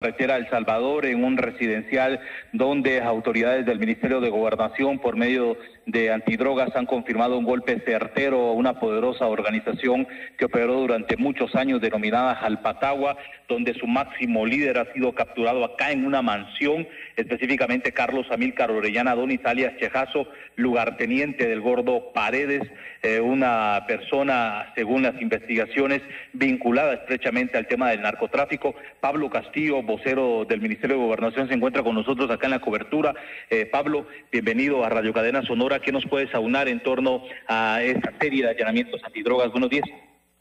carretera El Salvador, en un residencial donde autoridades del Ministerio de Gobernación, por medio de antidrogas, han confirmado un golpe certero a una poderosa organización que operó durante muchos años, denominada Jalpatagua, donde su máximo líder ha sido capturado acá en una mansión, específicamente Carlos Amílcar Orellana Donis, alias Chejazo, lugarteniente del Gordo Paredes, una persona, según las investigaciones, vinculada estrechamente al tema del narcotráfico. Pablo Castillo, vocero del Ministerio de Gobernación, se encuentra con nosotros acá en la cobertura. Pablo, bienvenido a Radio Cadena Sonora. ¿Qué nos puedes aunar en torno a esta serie de allanamientos antidrogas? Buenos días.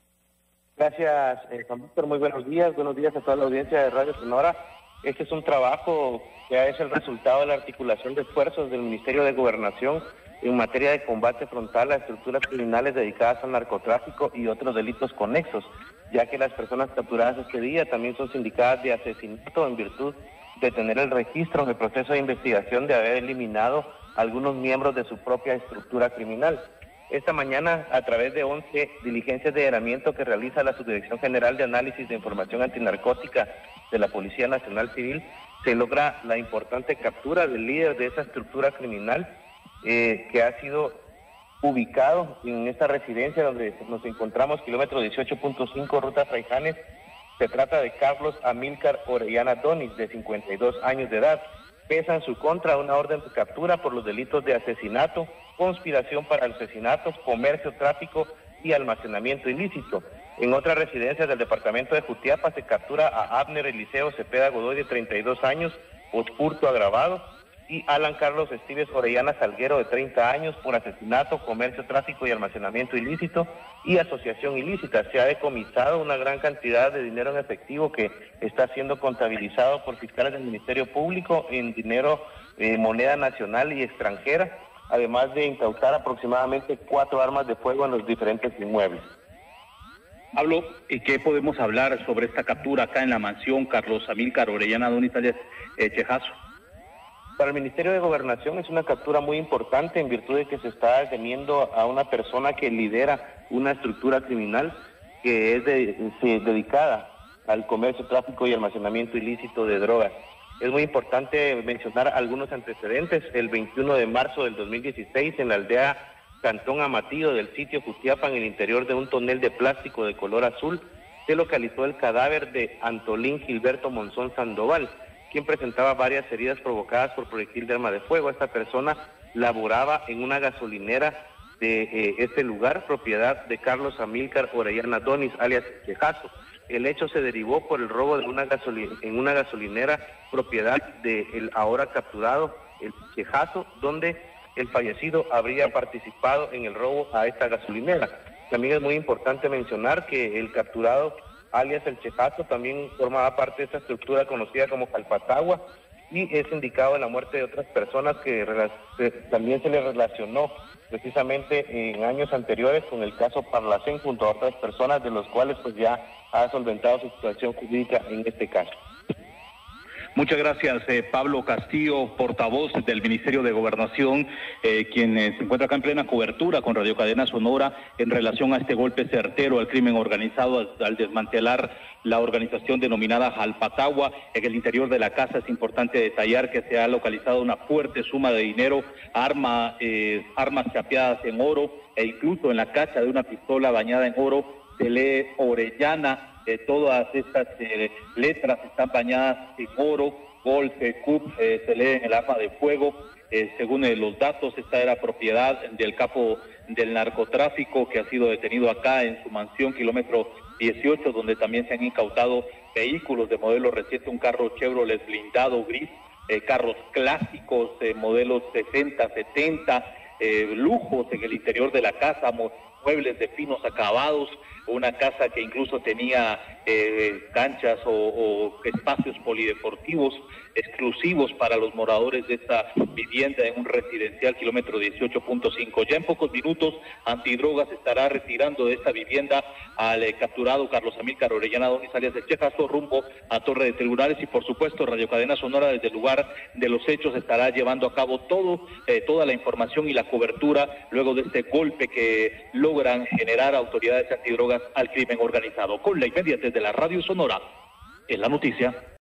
Gracias, Juan Víctor. Muy buenos días a toda la audiencia de Radio Sonora. Este es un trabajo que es el resultado de la articulación de esfuerzos del Ministerio de Gobernación en materia de combate frontal a estructuras criminales dedicadas al narcotráfico y otros delitos conexos, ya que las personas capturadas este día también son sindicadas de asesinato en virtud de tener el registro en el proceso de investigación de haber eliminado algunos miembros de su propia estructura criminal. Esta mañana, a través de 11 diligencias de allanamiento que realiza la Subdirección General de Análisis de Información Antinarcótica de la Policía Nacional Civil, se logra la importante captura del líder de esa estructura criminal que ha sido ubicado en esta residencia donde nos encontramos, kilómetro 18.5, ruta Fraijanes. Se trata de Carlos Amílcar Orellana Donis, de 52 años de edad. Pesa en su contra una orden de captura por los delitos de asesinato, conspiración para asesinatos, comercio, tráfico y almacenamiento ilícito. En otra residencia del departamento de Jutiapa se captura a Abner Eliseo Cepeda Godoy, de 32 años, por hurto agravado, y Alan Carlos Estives Orellana Salguero, de 30 años, por asesinato, comercio, tráfico y almacenamiento ilícito y asociación ilícita. Se ha decomisado una gran cantidad de dinero en efectivo que está siendo contabilizado por fiscales del Ministerio Público en dinero, moneda nacional y extranjera, además de incautar aproximadamente 4 armas de fuego en los diferentes inmuebles. Pablo, ¿qué podemos hablar sobre esta captura acá en la mansión Carlos Amílcar Orellana Donis, alias Chejazo? Para el Ministerio de Gobernación es una captura muy importante en virtud de que se está deteniendo a una persona que lidera una estructura criminal que es dedicada al comercio, tráfico y almacenamiento ilícito de drogas. Es muy importante mencionar algunos antecedentes. El 21 de marzo del 2016, en la aldea Cantón Amatillo del sitio Jutiapa, en el interior de un tonel de plástico de color azul, se localizó el cadáver de Antolín Gilberto Monzón Sandoval, quien presentaba varias heridas provocadas por proyectil de arma de fuego. Esta persona laboraba en una gasolinera de este lugar, propiedad de Carlos Amílcar Orellana Donis, alias Chejazo. El hecho se derivó por el robo de una gasolinera, propiedad del ahora capturado, el Chejazo, donde el fallecido habría participado en el robo a esta gasolinera. También es muy importante mencionar que el capturado, alias el Chejazo, también formaba parte de esta estructura conocida como Jalpatagua y es indicado en la muerte de otras personas que también se le relacionó precisamente en años anteriores con el caso Parlacén junto a otras personas, de los cuales pues ya ha solventado su situación jurídica en este caso. Muchas gracias, Pablo Castillo, portavoz del Ministerio de Gobernación, quien se encuentra acá en plena cobertura con Radio Cadena Sonora en relación a este golpe certero al crimen organizado al desmantelar la organización denominada Jalpatagua. En el interior de la casa es importante detallar que se ha localizado una fuerte suma de dinero, armas chapeadas en oro e incluso en la cacha de una pistola bañada en oro se lee Orellana. Todas estas letras están bañadas en oro, Gold, CUP, se lee en el arma de fuego. Según los datos, esta era propiedad del capo del narcotráfico que ha sido detenido acá en su mansión, kilómetro 18, donde también se han incautado vehículos de modelo reciente, un carro Chevrolet blindado gris, carros clásicos, modelos 60, 70, lujos en el interior de la casa, muebles de finos acabados, una casa que incluso tenía canchas o espacios polideportivos exclusivos para los moradores de esta vivienda en un residencial, kilómetro 18.5. Ya en pocos minutos, Antidrogas estará retirando de esta vivienda al capturado Carlos Amílcar Orellana Donis, alias el Chejazo, rumbo a Torre de Tribunales, y por supuesto Radio Cadena Sonora desde el lugar de los hechos estará llevando a cabo toda la información y la cobertura luego de este golpe que logran generar autoridades antidrogas al crimen organizado. Con la inmediatez de la Radio Sonora, en la noticia.